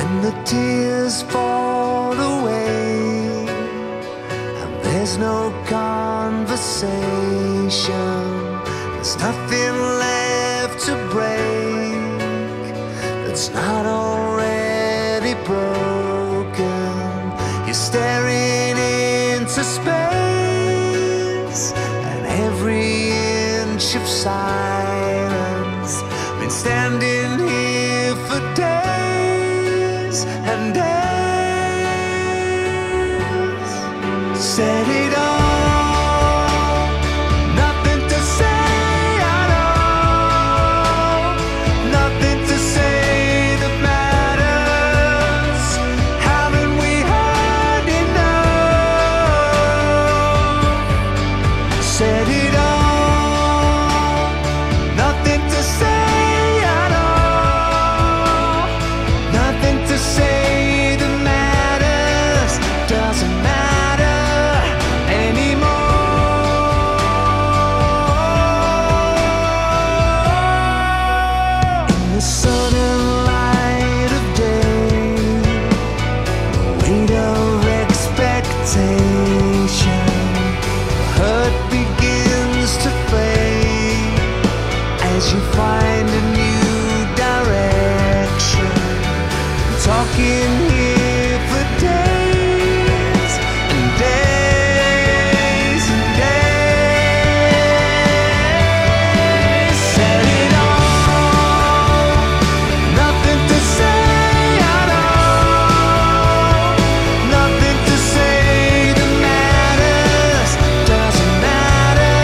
when the tears fall away and there's no conversation, there's nothing left to break that's not already broken. You're staring into space, and every inch of silence been standing here for days and days. Set it all, nothing to say at all, nothing to say that matters. Haven't we heard enough? Set it all, nothing to say at all, nothing to say that matters. Doesn't matter anymore. In the sun and light of day, the weight of expectation, hurt begins to fade as you find a new direction. Talking here for days and days and days. Set it all, nothing to say at all, nothing to say that matters. Doesn't matter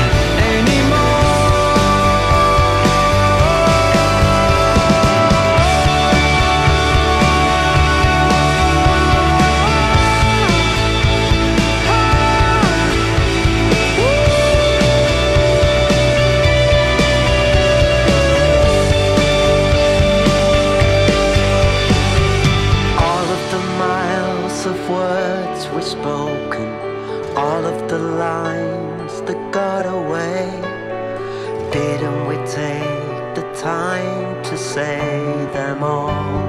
all of the miles of words were spoken, all of the lines that got away. Didn't we take the time to say them all?